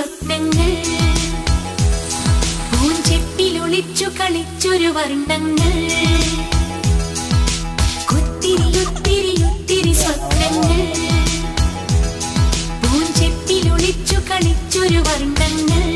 സ്വപ്നങ്ങൾ പൂഞ്ചെപ്പിലൊളിച്ചു കളിച്ചൊരു വർണ്ണങ്ങൾ ഒത്തിരി ഒത്തിരി ഒത്തിരി സ്വപ്നങ്ങൾ പൂഞ്ചെപ്പിലൊളിച്ചു കളിച്ചൊരു വർണ്ണങ്ങൾ